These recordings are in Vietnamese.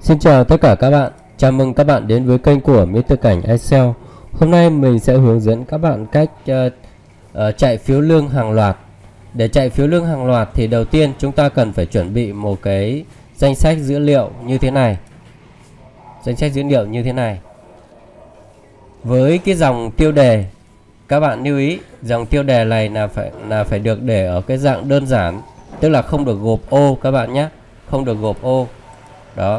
Xin chào tất cả các bạn, chào mừng các bạn đến với kênh của Mr. Cảnh Excel. Hôm nay mình sẽ hướng dẫn các bạn cách chạy phiếu lương hàng loạt. Để chạy phiếu lương hàng loạt thì đầu tiên chúng ta cần phải chuẩn bị một cái danh sách dữ liệu như thế này. Danh sách dữ liệu như thế này. Với cái dòng tiêu đề, các bạn lưu ý dòng tiêu đề này là phải được để ở cái dạng đơn giản, tức là không được gộp ô các bạn nhé, không được gộp ô. Đó.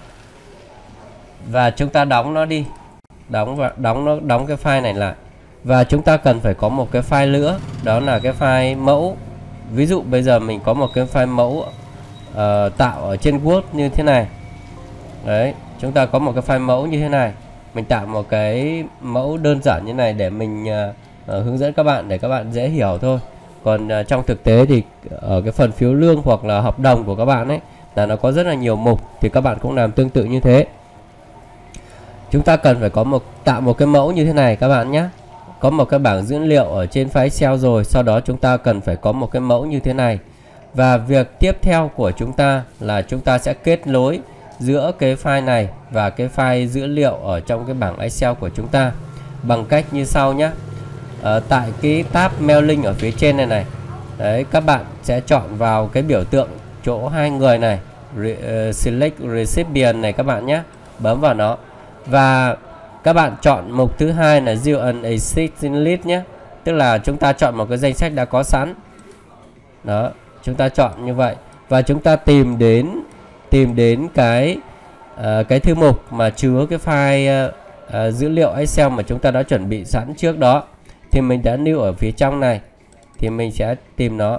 Và chúng ta đóng nó đi, đóng cái file này lại. Và chúng ta cần phải có một cái file nữa, đó là cái file mẫu. Ví dụ bây giờ mình có một cái file mẫu tạo ở trên Word như thế này. Đấy, chúng ta có một cái file mẫu như thế này. Mình tạo một cái mẫu đơn giản như này để mình hướng dẫn các bạn, để các bạn dễ hiểu thôi. Còn trong thực tế thì ở cái phần phiếu lương hoặc là hợp đồng của các bạn ấy là nó có rất là nhiều mục, thì các bạn cũng làm tương tự như thế. Chúng ta cần phải có tạo một cái mẫu như thế này các bạn nhé. Có một cái bảng dữ liệu ở trên file Excel rồi, sau đó chúng ta cần phải có một cái mẫu như thế này. Và việc tiếp theo của chúng ta là chúng ta sẽ kết nối giữa cái file này và cái file dữ liệu ở trong cái bảng Excel của chúng ta bằng cách như sau nhé. Tại cái tab Mail Link ở phía trên này này, đấy, các bạn sẽ chọn vào cái biểu tượng chỗ hai người này, Select Recipient này các bạn nhé, bấm vào nó. Và các bạn chọn mục thứ hai là View an Existing List nhé, tức là chúng ta chọn một cái danh sách đã có sẵn. Đó, chúng ta chọn như vậy và chúng ta tìm đến cái thư mục mà chứa cái file dữ liệu Excel mà chúng ta đã chuẩn bị sẵn trước đó, thì mình đã lưu ở phía trong này, thì mình sẽ tìm nó.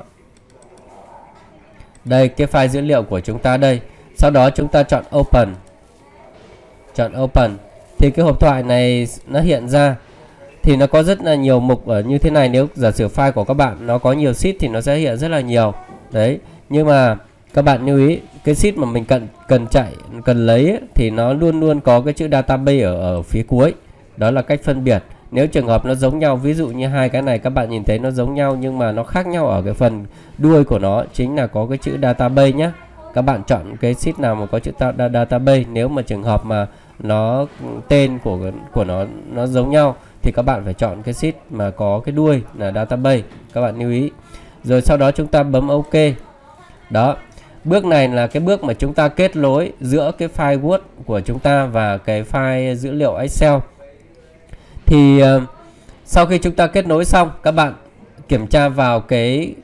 Đây, cái file dữ liệu của chúng ta đây. Sau đó chúng ta chọn Open. Chọn Open thì cái hộp thoại này nó hiện ra, thì nó có rất là nhiều mục ở như thế này. Nếu giả sử file của các bạn nó có nhiều sheet thì nó sẽ hiện rất là nhiều đấy. Nhưng mà các bạn lưu ý cái sheet mà mình cần lấy ấy, thì nó luôn luôn có cái chữ database ở phía cuối. Đó là cách phân biệt. Nếu trường hợp nó giống nhau, ví dụ như hai cái này các bạn nhìn thấy nó giống nhau nhưng mà nó khác nhau ở cái phần đuôi của nó, chính là có cái chữ database nhé. Các bạn chọn cái sheet nào mà có chữ database. Nếu mà trường hợp mà nó tên của nó giống nhau thì các bạn phải chọn cái sheet mà có cái đuôi là database, các bạn lưu ý. Rồi sau đó chúng ta bấm OK. Đó, bước này là cái bước mà chúng ta kết nối giữa cái file Word của chúng ta và cái file dữ liệu Excel. Thì sau khi chúng ta kết nối xong, các bạn kiểm tra vào cái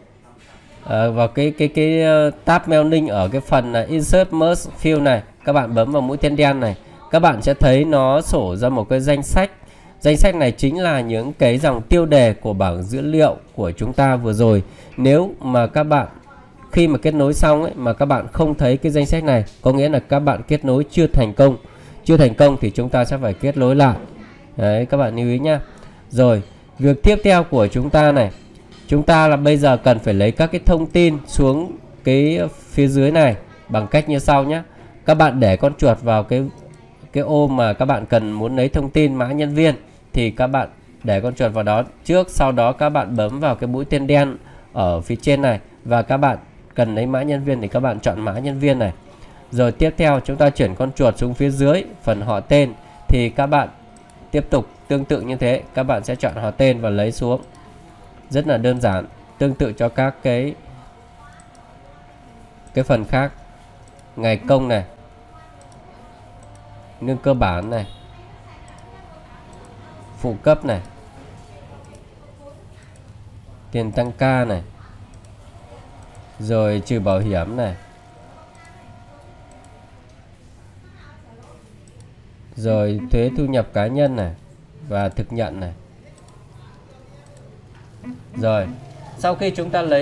tab Mail Link ở cái phần Insert Merge Field này. Các bạn bấm vào mũi tên đen này, các bạn sẽ thấy nó sổ ra một cái danh sách. Danh sách này chính là những cái dòng tiêu đề của bảng dữ liệu của chúng ta vừa rồi. Nếu mà các bạn khi mà kết nối xong ấy, mà các bạn không thấy cái danh sách này, có nghĩa là các bạn kết nối chưa thành công. Chưa thành công thì chúng ta sẽ phải kết nối lại. Đấy, các bạn lưu ý nhá. Rồi, việc tiếp theo của chúng ta này, chúng ta là bây giờ cần phải lấy các cái thông tin xuống cái phía dưới này bằng cách như sau nhé. Các bạn để con chuột vào cái ô mà các bạn muốn lấy thông tin mã nhân viên, thì các bạn để con chuột vào đó trước, sau đó các bạn bấm vào cái mũi tên đen ở phía trên này và các bạn cần lấy mã nhân viên thì các bạn chọn mã nhân viên này. Rồi tiếp theo chúng ta chuyển con chuột xuống phía dưới phần họ tên, thì các bạn tiếp tục tương tự như thế, các bạn sẽ chọn họ tên và lấy xuống. Rất là đơn giản, tương tự cho các cái phần khác. Ngày công này, lương cơ bản này, phụ cấp này, tiền tăng ca này, rồi trừ bảo hiểm này, rồi thuế thu nhập cá nhân này và thực nhận này. Rồi, sau khi chúng ta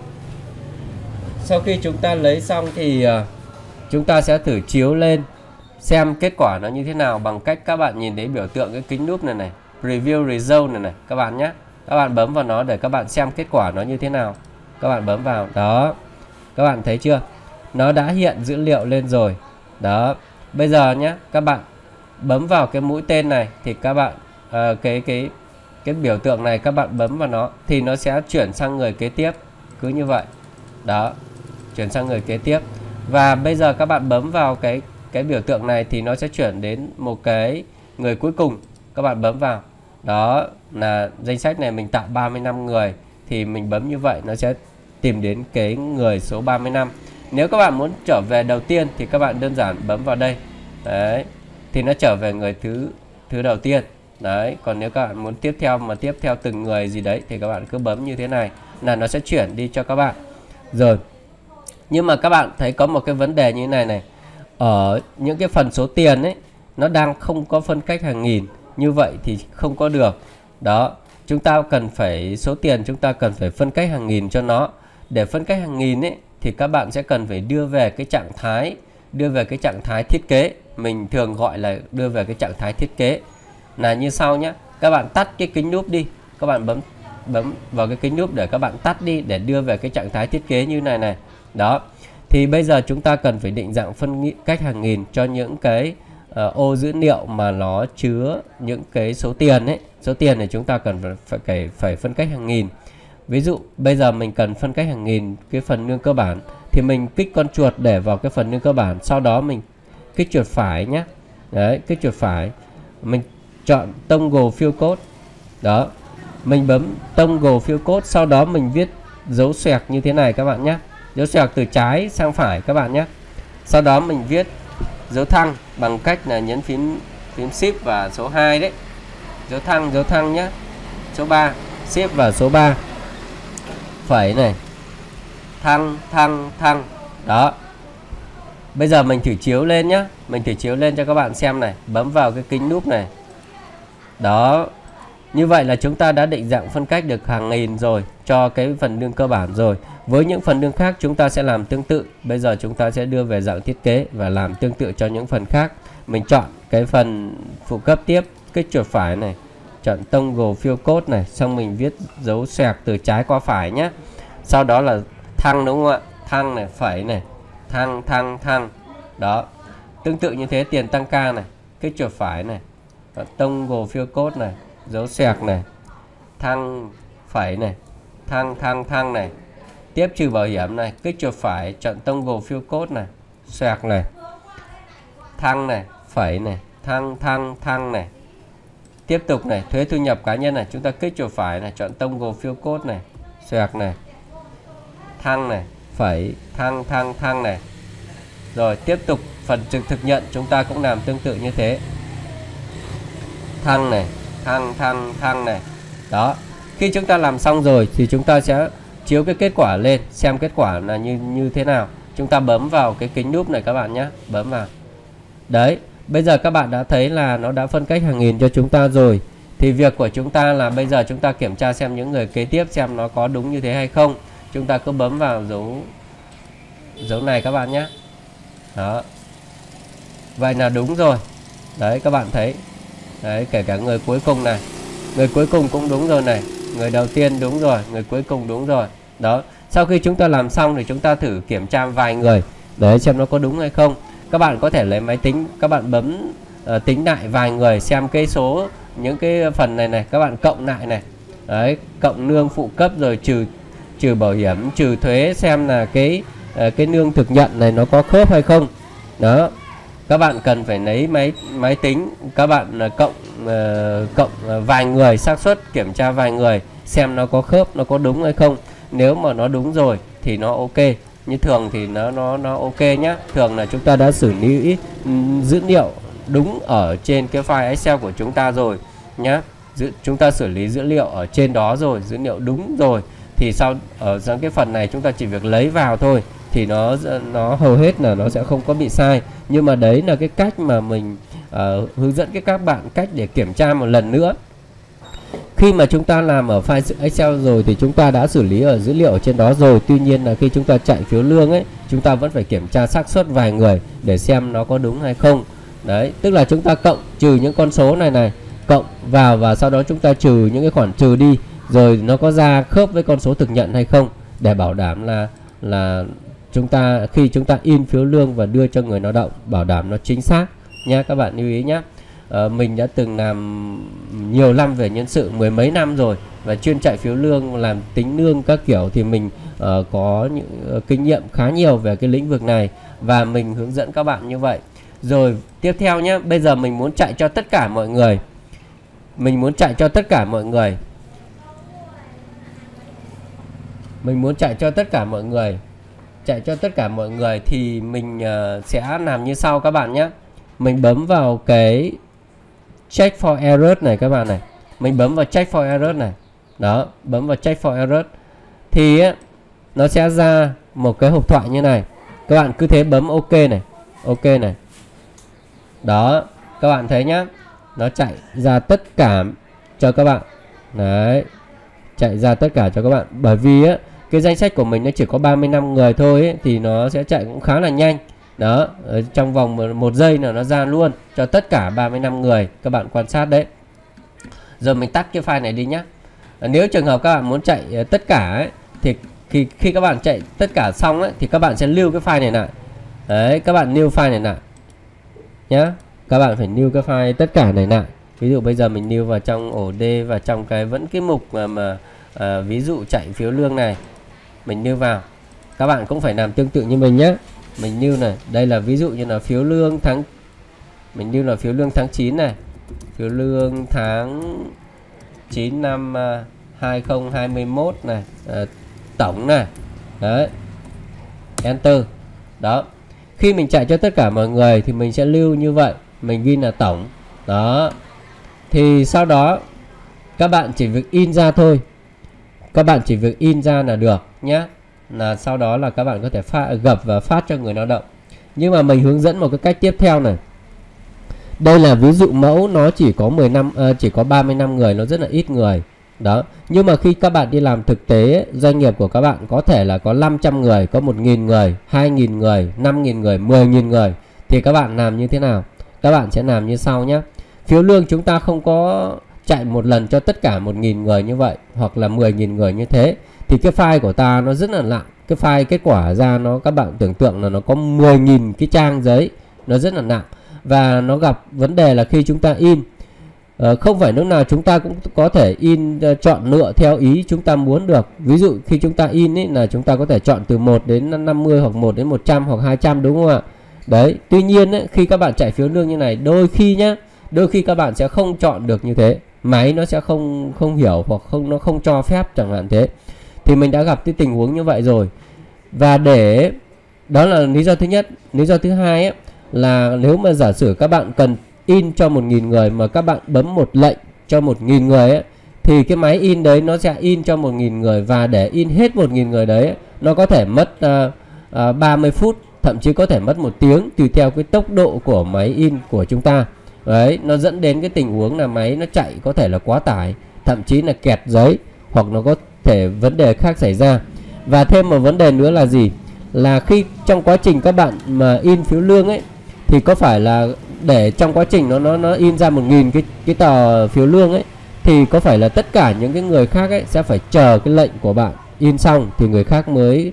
lấy xong thì chúng ta sẽ thử chiếu lên xem kết quả nó như thế nào bằng cách các bạn nhìn thấy biểu tượng cái kính lúp này này, Preview Result này các bạn nhé. Các bạn bấm vào nó để các bạn xem kết quả nó như thế nào. Các bạn bấm vào đó, các bạn thấy chưa, nó đã hiện dữ liệu lên rồi. Đó, bây giờ nhé, các bạn bấm vào cái mũi tên này thì các bạn cái biểu tượng này các bạn bấm vào nó thì nó sẽ chuyển sang người kế tiếp, cứ như vậy. Đó, chuyển sang người kế tiếp. Và bây giờ các bạn bấm vào cái biểu tượng này thì nó sẽ chuyển đến một cái người cuối cùng. Các bạn bấm vào. Đó là danh sách này mình tạo 35 người thì mình bấm như vậy nó sẽ tìm đến cái người số 35. Nếu các bạn muốn trở về đầu tiên thì các bạn đơn giản bấm vào đây. Đấy. Thì nó trở về người thứ đầu tiên. Đấy, còn nếu các bạn muốn tiếp theo từng người gì đấy thì các bạn cứ bấm như thế này là nó sẽ chuyển đi cho các bạn. Rồi. Nhưng mà các bạn thấy có một cái vấn đề như thế này này. Ở những cái phần số tiền ấy nó đang không có phân cách hàng nghìn, như vậy thì không có được. Đó, chúng ta cần phải số tiền chúng ta cần phải phân cách hàng nghìn cho nó. Để phân cách hàng nghìn ấy thì các bạn sẽ cần phải đưa về cái trạng thái thiết kế. Mình thường gọi là đưa về cái trạng thái thiết kế là như sau nhé. Các bạn tắt cái kính núp đi, các bạn bấm vào cái kính núp để các bạn tắt đi để đưa về cái trạng thái thiết kế như này này. Đó. Thì bây giờ chúng ta cần phải định dạng phân cách hàng nghìn cho những cái ô dữ liệu mà nó chứa những cái số tiền ấy. Số tiền này chúng ta cần phải phân cách hàng nghìn. Ví dụ bây giờ mình cần phân cách hàng nghìn cái phần nương cơ bản thì mình kích con chuột để vào cái phần nương cơ bản, sau đó mình kích chuột phải nhé. Đấy, kích chuột phải. Mình chọn toggle field code. Đó. Mình bấm toggle field code, sau đó mình viết dấu xoẹt như thế này các bạn nhé. Dấu xoẹt từ trái sang phải các bạn nhé. Sau đó mình viết dấu thăng bằng cách là nhấn phím shift và số 2 đấy. Dấu thăng nhé. Số 3, shift và số 3. Phẩy này. Thăng. Đó. Bây giờ mình thử chiếu lên nhé. Mình thử chiếu lên cho các bạn xem này. Bấm vào cái kính núp này. Đó. Như vậy là chúng ta đã định dạng phân cách được hàng nghìn rồi cho cái phần nương cơ bản rồi. Với những phần nương khác chúng ta sẽ làm tương tự. Bây giờ chúng ta sẽ đưa về dạng thiết kế và làm tương tự cho những phần khác. Mình chọn cái phần phụ cấp tiếp, kích chuột phải này, chọn toggle field code này, xong mình viết dấu xoẹt từ trái qua phải nhé. Sau đó là thăng, đúng không ạ? Thăng này, phẩy này, thăng. Đó. Tương tự như thế, tiền tăng ca này, kích chuột phải này, toggle field code này, dấu xoẹt này, thăng, phẩy này, thăng này. Tiếp trừ bảo hiểm này, kích chuột phải, chọn toggle field code này, xoẹt này, thăng này, phẩy này, thăng này. Tiếp tục này, thuế thu nhập cá nhân này, chúng ta kích chuột phải này, chọn toggle field code này, xoẹt này, thăng này, phẩy, thăng này. Rồi tiếp tục phần thực nhận chúng ta cũng làm tương tự như thế. Thăng này, thăng này. Đó. Khi chúng ta làm xong rồi thì chúng ta sẽ chiếu cái kết quả lên, xem kết quả là như thế nào. Chúng ta bấm vào cái kính núp này các bạn nhé, bấm vào. Đấy, bây giờ các bạn đã thấy là nó đã phân cách hàng nghìn cho chúng ta rồi. Thì việc của chúng ta là bây giờ chúng ta kiểm tra xem những người kế tiếp xem nó có đúng như thế hay không. Chúng ta cứ bấm vào dấu này các bạn nhé. Đó. Vậy là đúng rồi. Đấy, các bạn thấy. Đấy, kể cả người cuối cùng này. Người cuối cùng cũng đúng rồi này. Người đầu tiên đúng rồi, người cuối cùng đúng rồi. Đó. Sau khi chúng ta làm xong thì chúng ta thử kiểm tra vài người. Đấy, xem nó có đúng hay không. Các bạn có thể lấy máy tính, các bạn bấm tính lại vài người xem cái số những cái phần này này, các bạn cộng lại này. Đấy, cộng nương phụ cấp rồi trừ bảo hiểm, trừ thuế, xem là cái nương thực nhận này nó có khớp hay không. Đó. Các bạn cần phải lấy máy tính, các bạn cộng vài người, xác suất kiểm tra vài người xem nó có khớp, nó có đúng hay không. Nếu mà nó đúng rồi thì nó ok. Như thường thì nó ok nhá. Thường là chúng ta đã xử lý dữ liệu đúng ở trên cái file Excel của chúng ta rồi nhá. Chúng ta xử lý dữ liệu ở trên đó rồi, dữ liệu đúng rồi, thì sau ở cái phần này chúng ta chỉ việc lấy vào thôi thì nó hầu hết là nó sẽ không có bị sai. Nhưng mà đấy là cái cách mà mình hướng dẫn các bạn cách để kiểm tra một lần nữa. Khi mà chúng ta làm ở file Excel rồi thì chúng ta đã xử lý ở dữ liệu ở trên đó rồi. Tuy nhiên là khi chúng ta chạy phiếu lương ấy, chúng ta vẫn phải kiểm tra xác suất vài người để xem nó có đúng hay không. Đấy, tức là chúng ta cộng trừ những con số này cộng vào và sau đó chúng ta trừ những cái khoản trừ đi, rồi nó có ra khớp với con số thực nhận hay không, để bảo đảm là khi chúng ta in phiếu lương và đưa cho người lao động, bảo đảm nó chính xác nha. Các bạn lưu ý nhé. Mình đã từng làm nhiều năm về nhân sự, mười mấy năm rồi, và chuyên chạy phiếu lương, làm tính lương các kiểu, thì mình có những kinh nghiệm khá nhiều về cái lĩnh vực này và mình hướng dẫn các bạn như vậy. Rồi tiếp theo nhé, bây giờ mình muốn chạy cho tất cả mọi người. Mình muốn chạy cho tất cả mọi người. Mình muốn chạy cho tất cả mọi người. Chạy cho tất cả mọi người thì mình sẽ làm như sau các bạn nhé. Mình bấm vào cái check for error này các bạn này. Mình bấm vào check for error này. Đó, bấm vào check for error thì nó sẽ ra một cái hộp thoại như này. Các bạn cứ thế bấm OK này. OK này. Đó, các bạn thấy nhá. Nó chạy ra tất cả cho các bạn. Đấy. Chạy ra tất cả cho các bạn. Bởi vì cái danh sách của mình nó chỉ có 35 người thôi ấy, thì nó sẽ chạy cũng khá là nhanh. Đó, ở trong vòng 1 giây là nó ra luôn cho tất cả 35 người. Các bạn quan sát đấy. Giờ mình tắt cái file này đi nhé. Nếu trường hợp các bạn muốn chạy tất cả ấy, thì khi các bạn chạy tất cả xong ấy, thì các bạn sẽ lưu cái file này lại. Đấy, các bạn lưu file này lại nhá. Các bạn phải lưu cái file tất cả này lại. Ví dụ bây giờ mình lưu vào trong ổ D và trong cái vẫn cái mục mà ví dụ chạy phiếu lương này, mình lưu vào. Các bạn cũng phải làm tương tự như mình nhé. Mình lưu này, đây là ví dụ như là phiếu lương tháng, mình lưu là phiếu lương tháng 9 này, phiếu lương tháng 9 năm 2021 này, tổng này. Đấy. Enter. Đó. Khi mình chạy cho tất cả mọi người thì mình sẽ lưu như vậy, mình ghi là tổng. Đó. Thì sau đó các bạn chỉ việc in ra thôi. Các bạn chỉ việc in ra là được nhé. Là sau đó là các bạn có thể gập và phát cho người lao động. Nhưng mà mình hướng dẫn một cái cách tiếp theo này. Đây là ví dụ mẫu, nó chỉ có 35 người, nó rất là ít người. Đó. Nhưng mà khi các bạn đi làm thực tế, doanh nghiệp của các bạn có thể là có 500 người, có 1.000 người, 2.000 người, 5.000 người, 10.000 người. Thì các bạn làm như thế nào? Các bạn sẽ làm như sau nhé. Phiếu lương chúng ta không có chạy một lần cho tất cả 1.000 người như vậy, hoặc là 10.000 người như thế. Thì cái file của ta nó rất là nặng. Cái file kết quả ra nó, các bạn tưởng tượng là nó có 10.000 cái trang giấy. Nó rất là nặng. Và nó gặp vấn đề là khi chúng ta in, không phải lúc nào chúng ta cũng có thể in chọn lựa theo ý chúng ta muốn được. Ví dụ khi chúng ta in ấy, là chúng ta có thể chọn từ 1 đến 50 hoặc 1 đến 100 hoặc 200, đúng không ạ? Đấy. Tuy nhiên ấy, khi các bạn chạy phiếu lương như này, đôi khi nhá, đôi khi các bạn sẽ không chọn được như thế. Máy nó sẽ không hiểu hoặc nó không cho phép chẳng hạn thế. Thì mình đã gặp cái tình huống như vậy rồi. Và để đó là lý do thứ nhất. Lý do thứ hai ấy, là nếu mà giả sử các bạn cần in cho 1.000 người mà các bạn bấm một lệnh cho 1.000 người ấy, thì cái máy in đấy nó sẽ in cho 1.000 người, và để in hết 1.000 người đấy nó có thể mất 30 phút, thậm chí có thể mất 1 tiếng, tùy theo cái tốc độ của máy in của chúng ta. Đấy, nó dẫn đến cái tình huống là máy nó chạy có thể là quá tải, thậm chí là kẹt giấy, hoặc nó có thể vấn đề khác xảy ra. Và thêm một vấn đề nữa là gì? Là khi trong quá trình các bạn mà in phiếu lương ấy, thì có phải là để trong quá trình nó in ra 1.000 cái tờ phiếu lương ấy, thì có phải là tất cả những cái người khác ấy sẽ phải chờ cái lệnh của bạn in xong thì người khác mới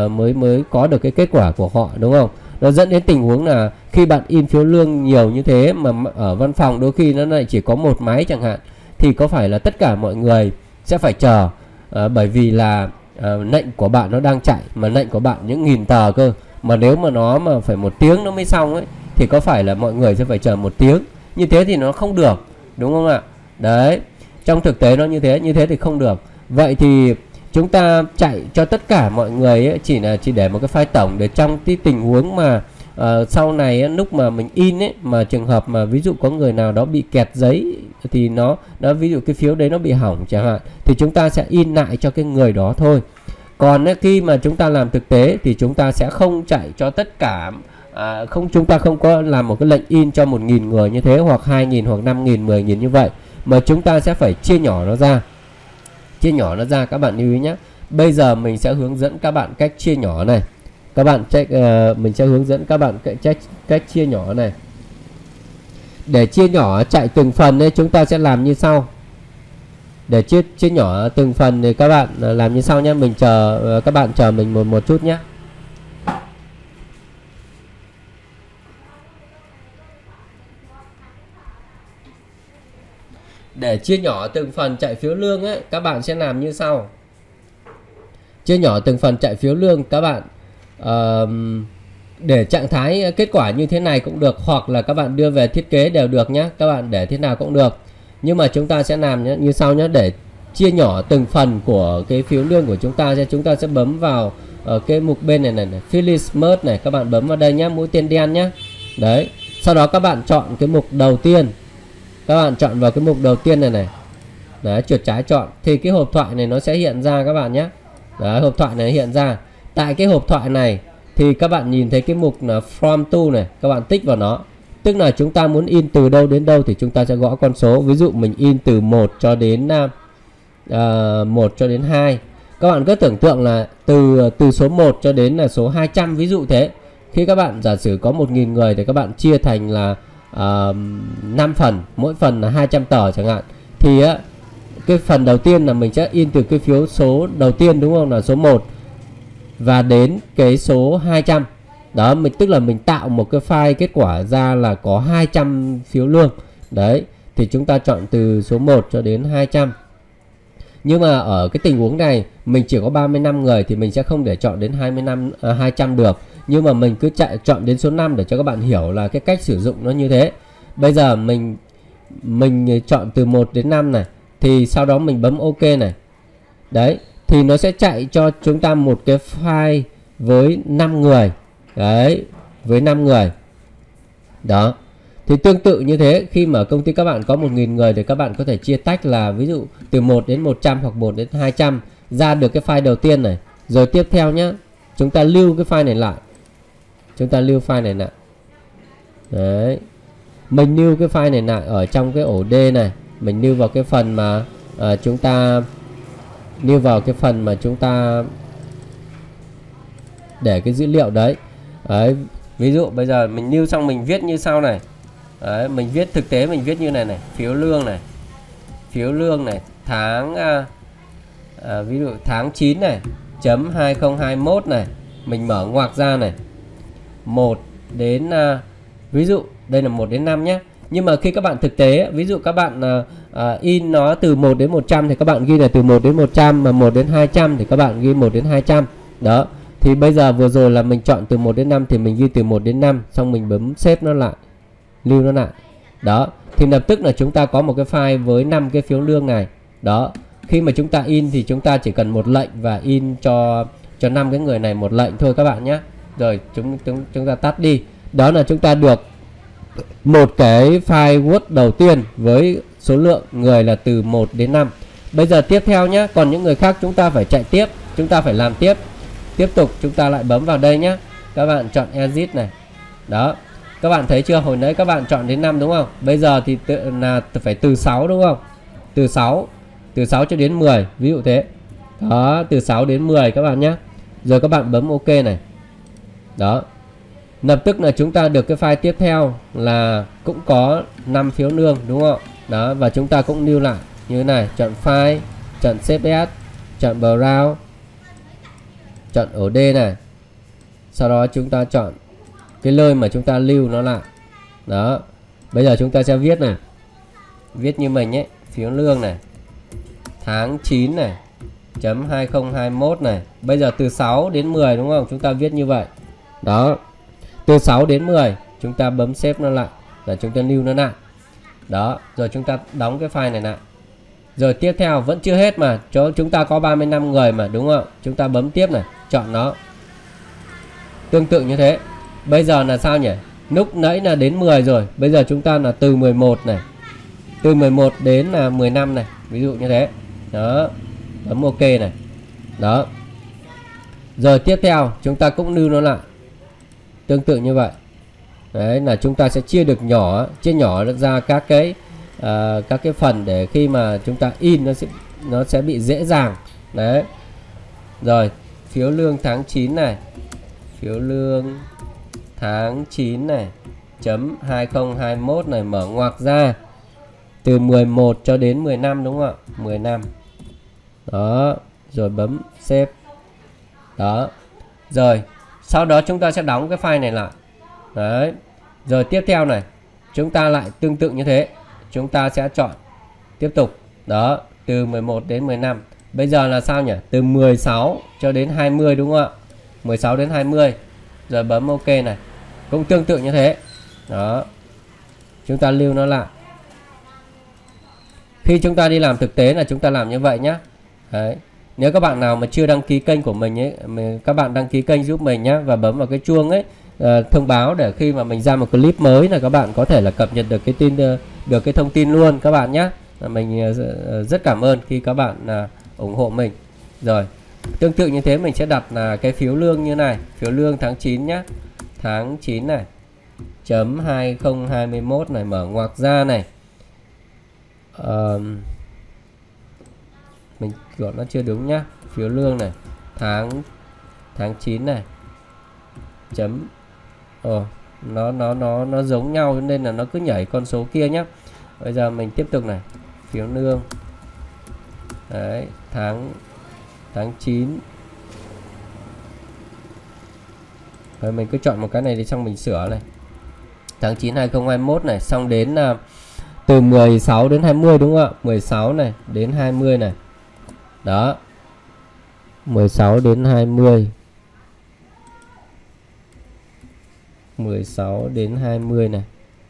có được cái kết quả của họ, đúng không? Nó dẫn đến tình huống là khi bạn in phiếu lương nhiều như thế mà ở văn phòng đôi khi nó lại chỉ có một máy chẳng hạn, thì có phải là tất cả mọi người sẽ phải chờ, bởi vì là lệnh của bạn nó đang chạy, mà lệnh của bạn những nghìn tờ cơ, mà nếu mà nó mà phải 1 tiếng nó mới xong ấy, thì có phải là mọi người sẽ phải chờ 1 tiếng. Như thế thì nó không được, đúng không ạ? Đấy, trong thực tế nó như thế thì không được. Vậy thì chúng ta chạy cho tất cả mọi người ấy, chỉ để một cái file tổng, để trong cái tình huống mà sau này ấy, lúc mà mình in ấy, mà trường hợp mà ví dụ có người nào đó bị kẹt giấy, thì nó ví dụ cái phiếu đấy nó bị hỏng chẳng hạn, thì chúng ta sẽ in lại cho cái người đó thôi. Còn ấy, khi mà chúng ta làm thực tế thì chúng ta sẽ không chạy cho tất cả, chúng ta không có làm một cái lệnh in cho 1.000 người như thế, hoặc 2.000 hoặc 5.000, 10.000 như vậy, mà chúng ta sẽ phải chia nhỏ nó ra. Chia nhỏ nó ra, các bạn lưu ý nhé. Bây giờ mình sẽ hướng dẫn các bạn cách chia nhỏ này. Các bạn mình sẽ hướng dẫn các bạn cách chia nhỏ này. Để chia nhỏ chạy từng phần ấy, chúng ta sẽ làm như sau. Để chia nhỏ từng phần thì các bạn làm như sau nhé. Các bạn chờ mình một chút nhé. Để chia nhỏ từng phần chạy phiếu lương ấy, các bạn sẽ làm như sau. Chia nhỏ từng phần chạy phiếu lương, các bạn để trạng thái kết quả như thế này cũng được, hoặc là các bạn đưa về thiết kế đều được nhé, các bạn để thế nào cũng được. Nhưng mà chúng ta sẽ làm như sau nhé, để chia nhỏ từng phần của cái phiếu lương của chúng ta sẽ bấm vào ở cái mục bên này này, Finish Merge này, các bạn bấm vào đây nhé, mũi tên đen nhé. Đấy, sau đó các bạn chọn cái mục đầu tiên, các bạn chọn vào cái mục đầu tiên này này. Đấy, chuột trái chọn thì cái hộp thoại này nó sẽ hiện ra các bạn nhé. Đấy, hộp thoại này hiện ra. Tại cái hộp thoại này thì các bạn nhìn thấy cái mục là From To này, các bạn tích vào nó. Tức là chúng ta muốn in từ đâu đến đâu thì chúng ta sẽ gõ con số. Ví dụ mình in từ 1 cho đến 1 cho đến 2. Các bạn cứ tưởng tượng là từ số 1 cho đến là số 200, ví dụ thế. Khi các bạn giả sử có 1.000 người thì các bạn chia thành là 5 phần, mỗi phần là 200 tờ chẳng hạn. Thì cái phần đầu tiên là mình sẽ in từ cái phiếu số đầu tiên, đúng không, là số 1 và đến cái số 200. Đó, tức là mình tạo một cái file kết quả ra là có 200 phiếu lương. Đấy, thì chúng ta chọn từ số 1 cho đến 200. Nhưng mà ở cái tình huống này mình chỉ có 35 người thì mình sẽ không để chọn đến 200 được. Nhưng mà mình cứ chọn đến số 5 để cho các bạn hiểu là cái cách sử dụng nó như thế. Bây giờ mình chọn từ 1 đến 5 này, thì sau đó mình bấm OK này. Đấy, thì nó sẽ chạy cho chúng ta một cái file với 5 người. Đấy, với 5 người. Đó. Thì tương tự như thế, khi mà công ty các bạn có 1.000 người thì các bạn có thể chia tách là ví dụ từ 1 đến 100 hoặc 1 đến 200 ra được cái file đầu tiên này. Rồi tiếp theo nhé, chúng ta lưu cái file này lại. Chúng ta lưu file này lại. Đấy. Mình lưu cái file này lại ở trong cái ổ D này. Mình lưu vào cái phần mà chúng ta để cái dữ liệu đấy. Đấy. Ví dụ bây giờ mình lưu xong mình viết như sau này. Đấy, mình viết thực tế mình viết như này này, phiếu lương này, tháng ví dụ tháng 9 này, chấm 2021 này, mình mở ngoặc ra này. 1 đến ví dụ đây là 1 đến 5 nhé. Nhưng mà khi các bạn thực tế, ví dụ các bạn in nó từ 1 đến 100 thì các bạn ghi là từ 1 đến 100, mà 1 đến 200 thì các bạn ghi 1 đến 200. Đó. Thì bây giờ vừa rồi là mình chọn từ 1 đến 5 thì mình ghi từ 1 đến 5, xong mình bấm save nó lại, lưu nó lại. Đó, thì lập tức là chúng ta có một cái file với 5 cái phiếu lương này. Đó, khi mà chúng ta in thì chúng ta chỉ cần một lệnh và in cho 5 cái người này một lệnh thôi các bạn nhé. Rồi chúng ta tắt đi. Đó là chúng ta được một cái file Word đầu tiên với số lượng người là từ 1 đến 5. Bây giờ tiếp theo nhé, còn những người khác chúng ta phải chạy tiếp, chúng ta phải làm tiếp. Tiếp tục chúng ta lại bấm vào đây nhé. Các bạn chọn Exit này. Đó. Các bạn thấy chưa? Hồi nãy các bạn chọn đến 5 đúng không? Bây giờ thì là phải từ 6 đúng không? Từ 6 cho đến 10, ví dụ thế. Đó, từ 6 đến 10 các bạn nhé. Rồi các bạn bấm OK này. Đó. Lập tức là chúng ta được cái file tiếp theo là cũng có 5 phiếu lương đúng không? Đó, và chúng ta cũng lưu lại như thế này, chọn file, chọn Save As, chọn Browse, chọn ổ D này. Sau đó chúng ta chọn cái nơi mà chúng ta lưu nó lại. Đó. Bây giờ chúng ta sẽ viết này. Viết như mình ấy, phiếu lương này. Tháng 9 này, chấm 2021 này. Bây giờ từ 6 đến 10 đúng không? Chúng ta viết như vậy. Đó. Từ 6 đến 10 chúng ta bấm save nó lại là chúng ta lưu nó lại. Đó, rồi chúng ta đóng cái file này lại. Rồi tiếp theo vẫn chưa hết mà, chúng ta có 35 người mà đúng không? Chúng ta bấm tiếp này, chọn nó. Tương tự như thế. Bây giờ là sao nhỉ? Lúc nãy là đến 10 rồi, bây giờ chúng ta là từ 11 này. Từ 11 đến là 15 này, ví dụ như thế. Đó. Bấm OK này. Đó. Rồi tiếp theo chúng ta cũng lưu nó lại. Tương tự như vậy. Đấy là chúng ta sẽ chia nhỏ được ra các cái phần để khi mà chúng ta in nó sẽ bị dễ dàng. Đấy. Rồi, phiếu lương tháng 9 này. Phiếu lương tháng 9 này, chấm 2021 này, mở ngoặc ra. Từ 11 cho đến 15 đúng không ạ? 15. Đó, rồi bấm save. Đó. Rồi, sau đó chúng ta sẽ đóng cái file này lại. Đấy. Rồi tiếp theo này, chúng ta lại tương tự như thế. Chúng ta sẽ chọn tiếp tục. Đó, từ 11 đến 15. Bây giờ là sao nhỉ? Từ 16 cho đến 20 đúng không ạ? 16 đến 20. Rồi bấm ok này. Cũng tương tự như thế. Đó. Chúng ta lưu nó lại. Khi chúng ta đi làm thực tế là chúng ta làm như vậy nhé. Đấy. Nếu các bạn nào mà chưa đăng ký kênh của mình ấy, các bạn đăng ký kênh giúp mình nhé, và bấm vào cái chuông ấy, thông báo để khi mà mình ra một clip mới là các bạn có thể là cập nhật được cái tin, được cái thông tin luôn các bạn nhé. Mình rất cảm ơn khi các bạn ủng hộ mình. Rồi tương tự như thế mình sẽ đặt là cái phiếu lương như này, phiếu lương tháng 9 nhé, tháng 9 này chấm 2021 này, mở ngoặc ra này. Mình gọi nó chưa đúng nhá, phiếu lương này tháng 9 này chấm nó giống nhau nên là nó cứ nhảy con số kia nhé. Bây giờ mình tiếp tục này, phiếu lương đấy tháng 9. Rồi mình cứ chọn một cái này thì xong mình sửa này, tháng 9 2021 này, xong đến từ 16 đến 20 đúng không ạ? 16 này đến 20 này. Đó. 16 đến 20. 16 đến 20 này.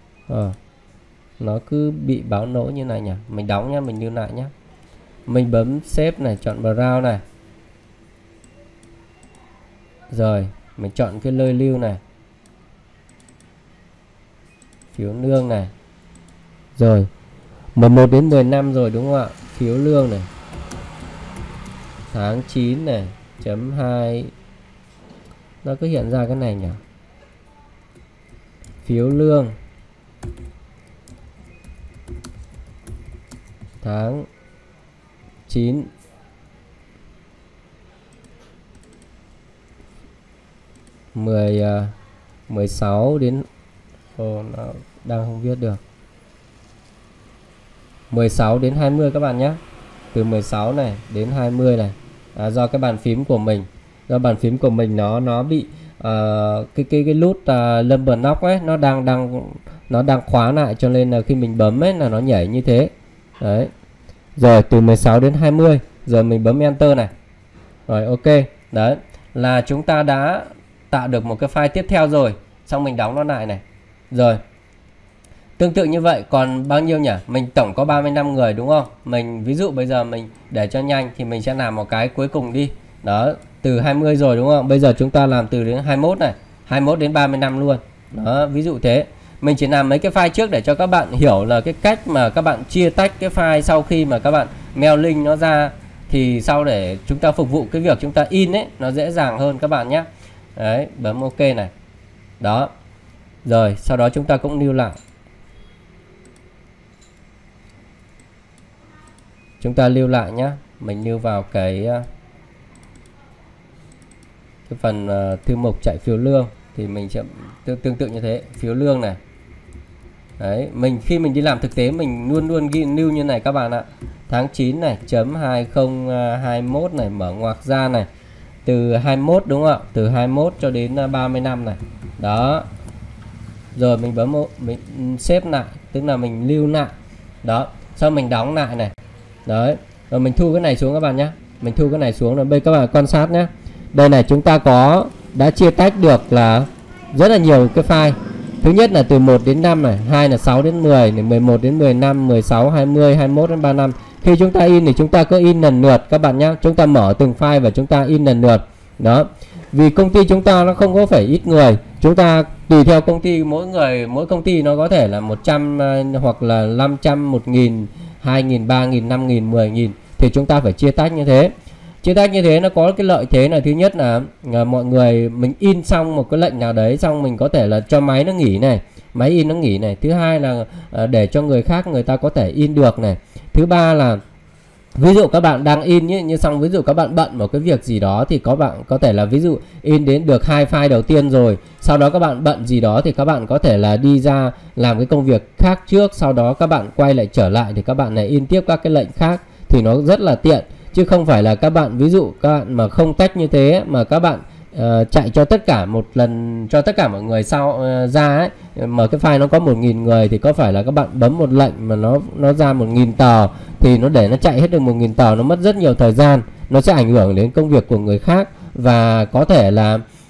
Nó cứ bị báo lỗi như này nhỉ. Mình đóng nhá, mình lưu lại nhá. Mình bấm xếp này, chọn browse này. Rồi, mình chọn cái nơi lưu này. Phiếu lương này. Rồi, 11 đến 15 rồi đúng không ạ? Phiếu lương này. Tháng 9 này, chấm 2. Nó cứ hiện ra cái này nhỉ. Phiếu lương tháng 9 16 đến nó đang không viết được. 16 đến 20 các bạn nhé. Từ 16 này đến 20 này. Do cái bàn phím của mình, nó bị cái nút lumber knock ấy, nó đang khóa lại, cho nên là khi mình bấm ấy là nó nhảy như thế. Đấy. Rồi từ 16 đến 20, giờ mình bấm enter này. Rồi ok. Đấy là chúng ta đã tạo được một cái file tiếp theo rồi. Xong mình đóng nó lại này. Rồi. Tương tự như vậy còn bao nhiêu nhỉ? Mình tổng có 35 người đúng không? Mình ví dụ bây giờ mình để cho nhanh thì mình sẽ làm một cái cuối cùng đi. Đó, từ 20 rồi đúng không? Bây giờ chúng ta làm từ đến 21 này, 21 đến 35 luôn. Đó, ví dụ thế. Mình chỉ làm mấy cái file trước để cho các bạn hiểu là cái cách mà các bạn chia tách cái file sau khi mà các bạn mail link nó ra, thì sau để chúng ta phục vụ cái việc chúng ta in ấy, nó dễ dàng hơn các bạn nhé. Đấy, bấm ok này. Đó. Rồi, sau đó chúng ta cũng lưu lại. Chúng ta lưu lại nhé. Mình lưu vào cái phần thư mục chạy phiếu lương thì mình sẽ tương tự như thế, phiếu lương này. Đấy, khi mình đi làm thực tế mình luôn ghi lưu như này các bạn ạ. Tháng 9 này chấm 2021 này, mở ngoặc ra này. Từ 21 đúng không ạ? Từ 21 cho đến 35 này. Đó. Rồi mình bấm mình xếp lại, tức là mình lưu lại. Đó, sau mình đóng lại này. Đấy, rồi mình thu cái này xuống các bạn nhé. Mình thu cái này xuống rồi, bây các bạn quan sát nhé. Đây này, chúng ta đã chia tách được là rất là nhiều cái file. Thứ nhất là từ 1 đến 5 này, 2 là 6 đến 10 này, 11 đến 15, 16, 20, 21 đến 35. Khi chúng ta in thì chúng ta cứ in lần lượt các bạn nhé. Chúng ta mở từng file và chúng ta in lần lượt. Đó. Vì công ty chúng ta nó không có phải ít người. Chúng ta tùy theo công ty, mỗi công ty nó có thể là 100 hoặc là 500, 1000, 2000, 3000, 5000, 10000 thì chúng ta phải chia tách như thế. Chia tách như thế nó có cái lợi thế là thứ nhất là mọi người mình in xong một cái lệnh nào đấy xong mình có thể là cho máy nó nghỉ này, máy in nó nghỉ này. Thứ hai là để cho người khác người ta có thể in được này. Thứ ba là ví dụ các bạn đang in như xong, ví dụ các bạn bận một cái việc gì đó thì các bạn có thể là ví dụ in đến được 2 file đầu tiên rồi, sau đó các bạn bận gì đó thì các bạn có thể là đi ra làm cái công việc khác trước, sau đó các bạn quay lại trở lại thì các bạn lại in tiếp các cái lệnh khác, thì nó rất là tiện. Chứ không phải là các bạn ví dụ các bạn mà không tách như thế mà các bạn chạy cho tất cả một lần cho tất cả mọi người sau ra ấy, mà cái file nó có 1000 người thì có phải là các bạn bấm một lệnh mà nó ra 1000 tờ thì nó để nó chạy hết được 1000 tờ, nó mất rất nhiều thời gian, nó sẽ ảnh hưởng đến công việc của người khác, và có thể là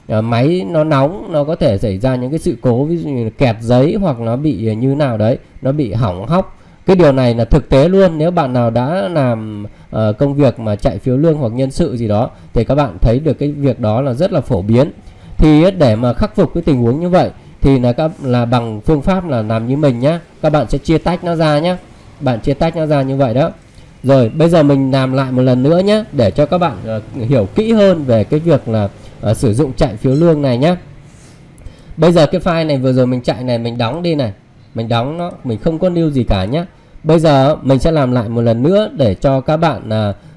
máy nó nóng, nó có thể xảy ra những cái sự cố, ví dụ như là kẹt giấy hoặc nó bị như nào đấy, nó bị hỏng hóc. Cái điều này là thực tế luôn. Nếu bạn nào đã làm công việc mà chạy phiếu lương hoặc nhân sự gì đó thì các bạn thấy được cái việc đó là rất là phổ biến. Thì để mà khắc phục cái tình huống như vậy thì là bằng phương pháp là làm như mình nhá. Các bạn sẽ chia tách nó ra nhá. Bạn chia tách nó ra như vậy đó. Rồi bây giờ mình làm lại một lần nữa nhé, để cho các bạn hiểu kỹ hơn về cái việc là sử dụng chạy phiếu lương này nhé. Bây giờ cái file này vừa rồi mình chạy này, mình đóng đi này, mình đóng nó, mình không có lưu gì cả nhé. Bây giờ mình sẽ làm lại một lần nữa để cho các bạn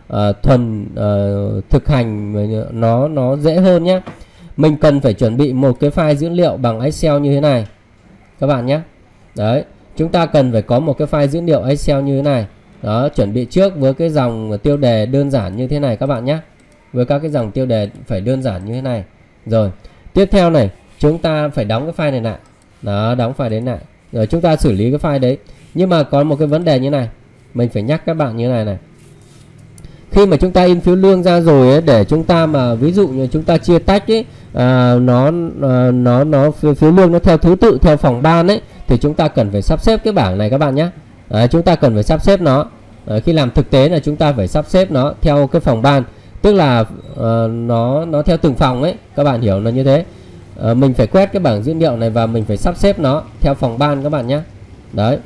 thực hành nó dễ hơn nhé. Mình cần phải chuẩn bị một cái file dữ liệu bằng Excel như thế này các bạn nhé. Đấy, chúng ta cần phải có một cái file dữ liệu Excel như thế này. Đó, chuẩn bị trước với cái dòng tiêu đề đơn giản như thế này các bạn nhé. Với các cái dòng tiêu đề phải đơn giản như thế này. Rồi, tiếp theo này, chúng ta phải đóng cái file này lại. Đó, đóng file đấy lại. Rồi chúng ta xử lý cái file đấy. Nhưng mà có một cái vấn đề như này, mình phải nhắc các bạn như này này. Khi mà chúng ta in phiếu lương ra rồi ấy, để chúng ta mà ví dụ như chúng ta chia tách ấy, phiếu lương nó theo thứ tự, theo phòng ban ấy, thì chúng ta cần phải sắp xếp cái bảng này các bạn nhé. Chúng ta cần phải sắp xếp nó. Khi làm thực tế là chúng ta phải sắp xếp nó theo cái phòng ban, tức là nó theo từng phòng ấy, các bạn hiểu là như thế. Mình phải quét cái bảng dữ liệu này và mình phải sắp xếp nó theo phòng ban các bạn nhé. Đấy,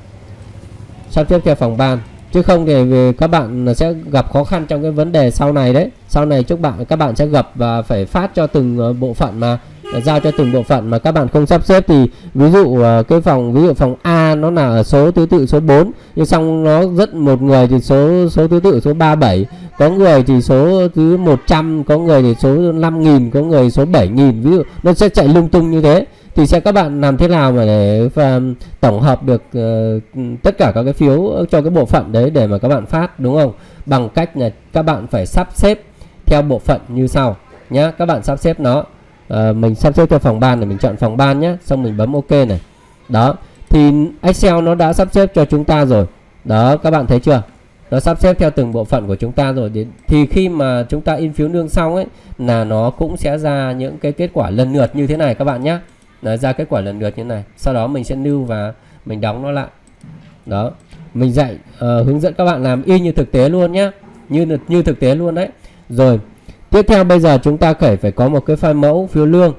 sắp xếp theo phòng ban, chứ không thì các bạn sẽ gặp khó khăn trong cái vấn đề sau này đấy. Sau này các bạn sẽ gặp và phải phát cho từng bộ phận, mà giao cho từng bộ phận mà các bạn không sắp xếp thì ví dụ phòng A nó là ở số thứ tự số 4, nhưng xong nó rất một người thì số thứ tự số 37, có người thì số thứ 100, có người thì số 5.000, có người số 7.000, ví dụ nó sẽ chạy lung tung như thế. Thì các bạn làm thế nào mà để tổng hợp được tất cả các cái phiếu cho cái bộ phận đấy để mà các bạn phát, đúng không? Bằng cách là các bạn phải sắp xếp theo bộ phận như sau nhá. Các bạn sắp xếp nó, mình sắp xếp theo phòng ban này, mình chọn phòng ban nhé, xong mình bấm OK này. Đó, thì Excel nó đã sắp xếp cho chúng ta rồi. Đó, các bạn thấy chưa? Nó sắp xếp theo từng bộ phận của chúng ta rồi. Thì khi mà chúng ta in phiếu lương xong ấy, là nó cũng sẽ ra những cái kết quả lần lượt như thế này các bạn nhé. Nó ra kết quả lần lượt như thế này. Sau đó mình sẽ lưu và mình đóng nó lại. Đó, mình dạy hướng dẫn các bạn làm y như thực tế luôn nhé, như thực tế luôn đấy. Rồi, tiếp theo bây giờ chúng ta phải có một cái file mẫu phiếu lương.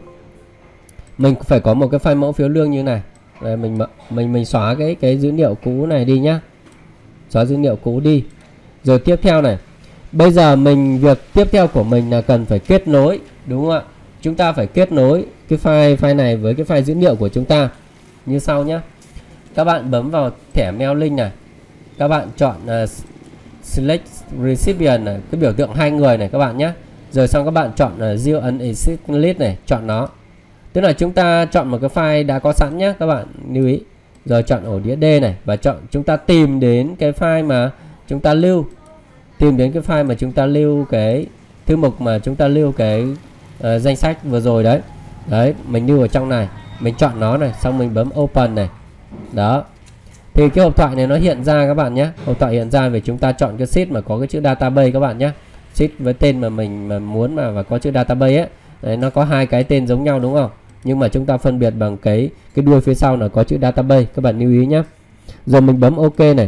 Mình phải có một cái file mẫu phiếu lương như này. Đây, mình xóa cái dữ liệu cũ này đi nhá. Xóa dữ liệu cũ đi. Rồi tiếp theo này, bây giờ việc tiếp theo của mình là cần phải kết nối, đúng không ạ? Chúng ta phải kết nối cái file này với cái file dữ liệu của chúng ta như sau nhé. Các bạn bấm vào thẻ mail link này, các bạn chọn select recipient này, cái biểu tượng hai người này các bạn nhé. Rồi xong các bạn chọn View an existing list này, chọn nó. Tức là chúng ta chọn một cái file đã có sẵn nhé, các bạn lưu ý. Rồi chọn ổ đĩa D này và chúng ta tìm đến cái file mà chúng ta lưu. Tìm đến cái file mà chúng ta lưu cái thư mục mà chúng ta lưu cái danh sách vừa rồi đấy. Đấy, mình lưu ở trong này, mình chọn nó này, xong mình bấm open này. Đó. Thì cái hộp thoại này nó hiện ra các bạn nhé. Hộp thoại hiện ra về chúng ta chọn cái sheet mà có cái chữ database các bạn nhé. Sheet với tên mà mình muốn và có chữ database ấy. Đấy, nó có hai cái tên giống nhau đúng không? Nhưng mà chúng ta phân biệt bằng cái đuôi phía sau là có chữ database, các bạn lưu ý nhé. Rồi mình bấm OK này.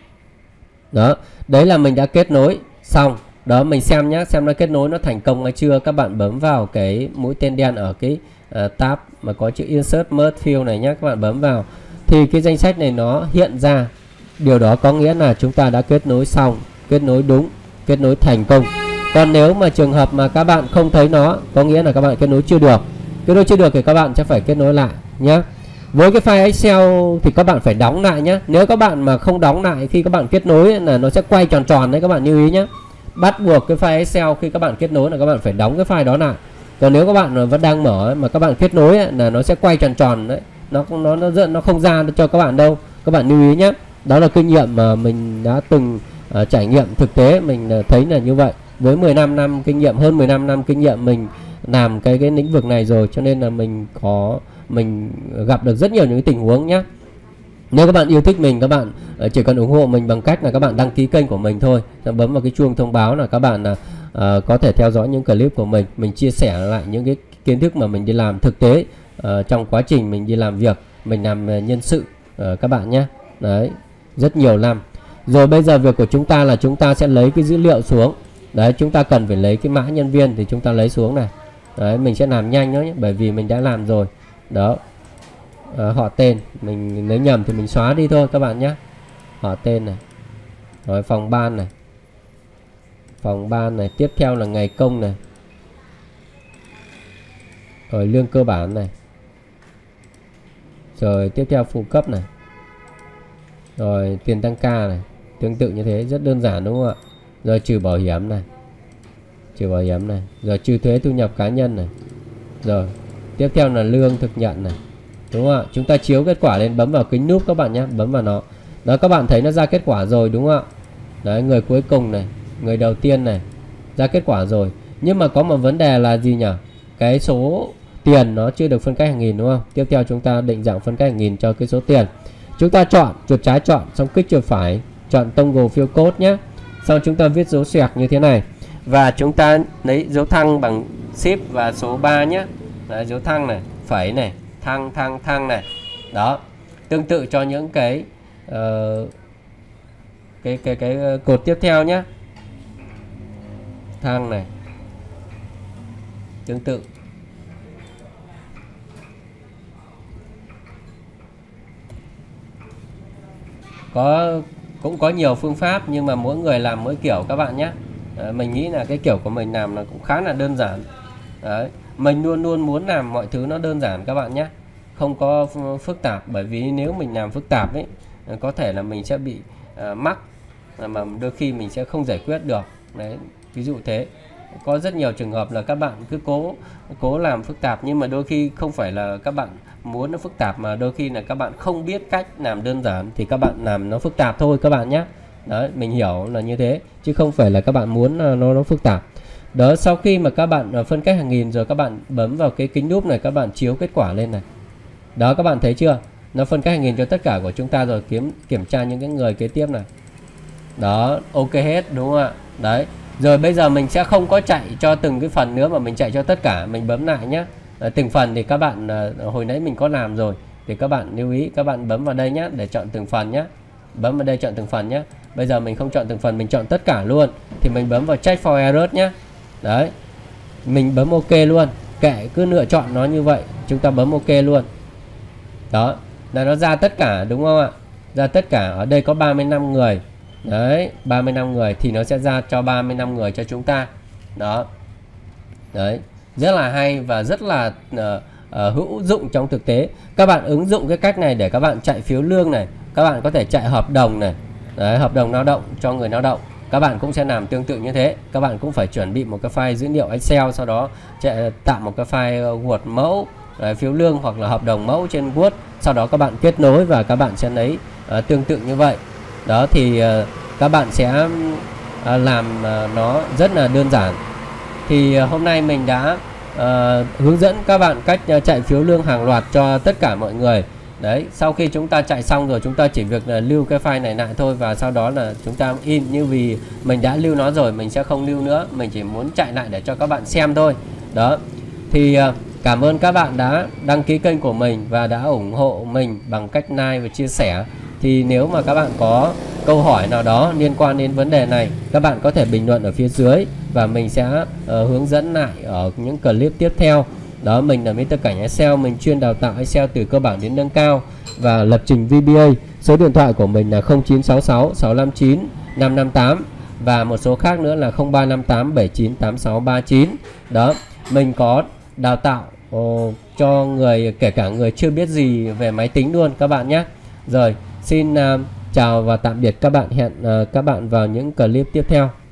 Đó, đấy là mình đã kết nối xong. Đó, mình xem nhé, xem nó kết nối nó thành công hay chưa. Các bạn bấm vào cái mũi tên đen ở cái tab mà có chữ Insert Merge Field này nhé. Các bạn bấm vào thì cái danh sách này nó hiện ra. Điều đó có nghĩa là chúng ta đã kết nối xong, kết nối đúng, kết nối thành công. Còn nếu mà trường hợp mà các bạn không thấy nó, có nghĩa là các bạn kết nối chưa được. Kết nối chưa được thì các bạn sẽ phải kết nối lại nhé. Với cái file Excel thì các bạn phải đóng lại nhé. Nếu các bạn mà không đóng lại khi các bạn kết nối là nó sẽ quay tròn tròn đấy, các bạn lưu ý nhé. Bắt buộc cái file Excel khi các bạn kết nối là các bạn phải đóng cái file đó lại. Còn nếu các bạn vẫn đang mở mà các bạn kết nối là nó sẽ quay tròn tròn đấy. Nó không ra cho các bạn đâu. Các bạn lưu ý nhé. Đó là kinh nghiệm mà mình đã từng trải nghiệm thực tế, mình thấy là như vậy. Với 15 năm kinh nghiệm, hơn 15 năm kinh nghiệm mình làm cái lĩnh vực này rồi, cho nên là mình gặp được rất nhiều những cái tình huống nhé. Nếu các bạn yêu thích mình, các bạn chỉ cần ủng hộ mình bằng cách là các bạn đăng ký kênh của mình thôi, bấm vào cái chuông thông báo là các bạn có thể theo dõi những clip của mình chia sẻ lại những kiến thức mà mình đi làm thực tế trong quá trình mình đi làm việc, mình làm nhân sự các bạn nhé. Đấy, rất nhiều năm. Rồi bây giờ việc của chúng ta là chúng ta sẽ lấy cái dữ liệu xuống. Đấy, chúng ta cần phải lấy cái mã nhân viên thì chúng ta lấy xuống này. Đấy, mình sẽ làm nhanh đó nhé, bởi vì mình đã làm rồi. Đó, họ tên, mình nếu nhầm thì mình xóa đi thôi các bạn nhé. Họ tên này. Rồi phòng ban này. Phòng ban này, tiếp theo là ngày công này. Rồi lương cơ bản này. Rồi tiếp theo phụ cấp này. Rồi tiền tăng ca này. Tương tự như thế, rất đơn giản đúng không ạ? Rồi trừ bảo hiểm này. Trừ bảo hiểm này. Rồi trừ thuế thu nhập cá nhân này. Rồi tiếp theo là lương thực nhận này. Đúng không ạ? Chúng ta chiếu kết quả lên, bấm vào kính núp các bạn nhé, bấm vào nó. Đó, các bạn thấy nó ra kết quả rồi đúng không ạ? Đấy, người cuối cùng này, người đầu tiên này, ra kết quả rồi. Nhưng mà có một vấn đề là gì nhỉ? Cái số tiền nó chưa được phân cách hàng nghìn đúng không? Tiếp theo chúng ta định dạng phân cách hàng nghìn cho cái số tiền. Chúng ta chọn, chuột trái chọn, xong kích chuột phải, chọn toggle field code nhé. Sau chúng ta viết dấu xoẹt như thế này. Và chúng ta lấy dấu thăng bằng shift và số 3 nhé. Đấy, dấu thăng này, phẩy này, thăng này. Đó, tương tự cho những cái cột tiếp theo nhé. Thăng này, tương tự. Cũng có nhiều phương pháp nhưng mà mỗi người làm mỗi kiểu các bạn nhé. Mình nghĩ là cái kiểu của mình làm là cũng khá là đơn giản. Đấy, mình luôn luôn muốn làm mọi thứ nó đơn giản các bạn nhé, không có phức tạp, bởi vì nếu mình làm phức tạp ấy có thể là mình sẽ bị mắc mà đôi khi mình sẽ không giải quyết được. Đấy, ví dụ thế. Có rất nhiều trường hợp là các bạn cứ cố làm phức tạp nhưng mà đôi khi không phải là các bạn muốn nó phức tạp, mà đôi khi là các bạn không biết cách làm đơn giản thì các bạn làm nó phức tạp thôi các bạn nhé. Đấy, mình hiểu là như thế chứ không phải là các bạn muốn nó phức tạp. Đó, sau khi mà các bạn phân cách hàng nghìn rồi, các bạn bấm vào cái kính núp này, các bạn chiếu kết quả lên này. Đó, các bạn thấy chưa? Nó phân cách hàng nghìn cho tất cả của chúng ta rồi. Kiểm tra những cái người kế tiếp này. Đó, ok hết đúng không ạ? Đấy. Rồi bây giờ mình sẽ không có chạy cho từng cái phần nữa mà mình chạy cho tất cả. Mình bấm lại nhé. Từng phần thì các bạn hồi nãy mình có làm rồi, thì các bạn lưu ý, các bạn bấm vào đây nhé để chọn từng phần nhé. Bấm vào đây chọn từng phần nhé. Bây giờ mình không chọn từng phần, mình chọn tất cả luôn. Thì mình bấm vào check for errors nhé. Đấy, mình bấm ok luôn, kệ cứ lựa chọn nó như vậy, chúng ta bấm ok luôn. Đó, là nó ra tất cả đúng không ạ? Ra tất cả, ở đây có 35 người. Đấy, 35 người thì nó sẽ ra cho 35 người cho chúng ta. Đó. Đấy, rất là hay và rất là hữu dụng trong thực tế. Các bạn ứng dụng cái cách này để các bạn chạy phiếu lương này, các bạn có thể chạy hợp đồng này. Đấy, hợp đồng lao động cho người lao động. Các bạn cũng sẽ làm tương tự như thế. Các bạn cũng phải chuẩn bị một cái file dữ liệu Excel, sau đó tạo một cái file Word mẫu phiếu lương hoặc là hợp đồng mẫu trên Word. Sau đó các bạn kết nối và các bạn sẽ lấy tương tự như vậy. Đó thì các bạn sẽ làm nó rất là đơn giản. Thì hôm nay mình đã hướng dẫn các bạn cách chạy phiếu lương hàng loạt cho tất cả mọi người. Đấy, sau khi chúng ta chạy xong rồi, chúng ta chỉ việc là lưu cái file này lại thôi, và sau đó là chúng ta in. Như vì mình đã lưu nó rồi, mình sẽ không lưu nữa, mình chỉ muốn chạy lại để cho các bạn xem thôi. Đó, thì cảm ơn các bạn đã đăng ký kênh của mình và đã ủng hộ mình bằng cách like và chia sẻ. Thì nếu mà các bạn có câu hỏi nào đó liên quan đến vấn đề này, các bạn có thể bình luận ở phía dưới và mình sẽ hướng dẫn lại ở những clip tiếp theo. Đó, mình là Mr. Cảnh Excel, mình chuyên đào tạo Excel từ cơ bản đến nâng cao và lập trình VBA. Số điện thoại của mình là 0966 659 558 và một số khác nữa là 0358 798639. Đó, mình có đào tạo cho người, kể cả người chưa biết gì về máy tính luôn các bạn nhé. Rồi, xin chào và tạm biệt các bạn, hẹn các bạn vào những clip tiếp theo.